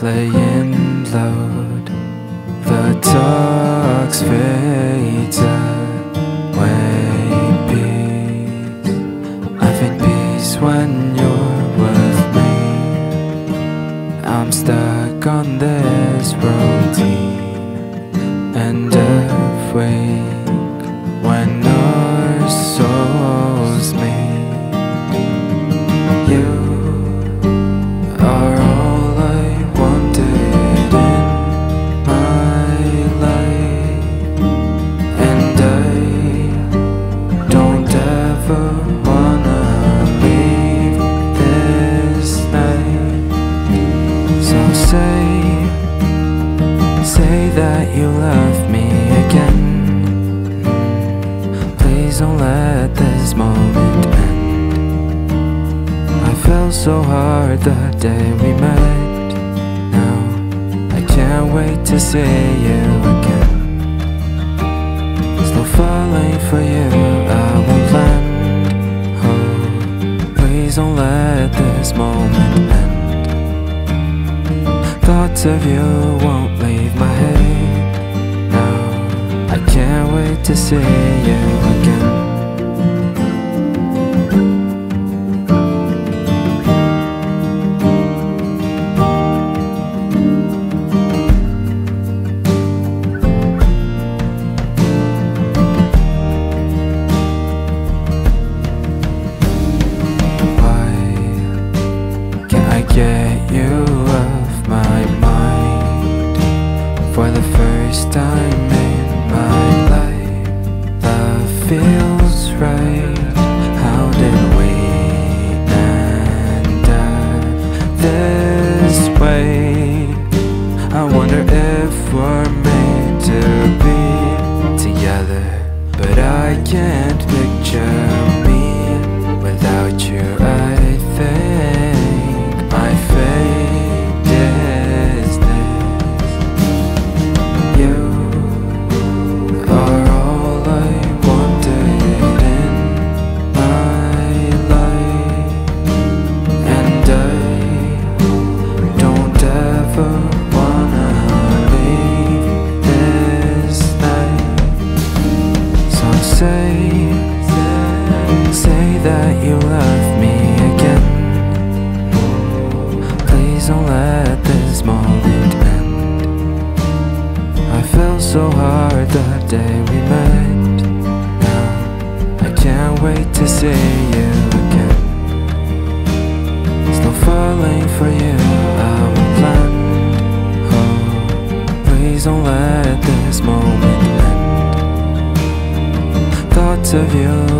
playing loud. The talks fades away. Peace, I find peace when you're with me. I'm stuck on this routine, and awake when our souls meet. You are all I wanted in my life, and I don't ever wanna leave this night. So say that you love me again. Please don't let this moment end. I fell so hard the day we met. Now I can't wait to see you again. Still falling for you, I won't lend. Oh, please don't let this moment end. Thoughts of you won't leave my head. Now I can't wait to see you again. Get you off my mind. For the first time in my life, love feels right. How did we end up this way? I wonder if we're meant to be together, but I can't picture me without you. I think my fate is this. You are all I wanted in my life, and I don't ever wanna leave this night. So say that you love me again. Please don't let this moment end. I fell so hard the day we met. Now I can't wait to see you again. Still falling for you, I will plan. Oh, please don't let this moment end. Thoughts of you